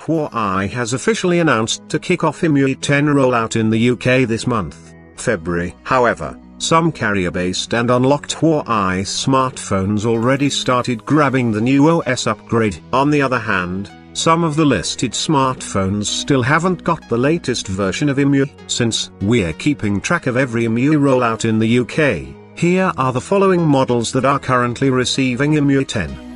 Huawei has officially announced to kick off Emui 10 rollout in the UK this month, February. However, some carrier-based and unlocked Huawei smartphones already started grabbing the new OS upgrade. On the other hand, some of the listed smartphones still haven't got the latest version of Emui. Since we're keeping track of every Emui rollout in the UK, here are the following models that are currently receiving Emui 10.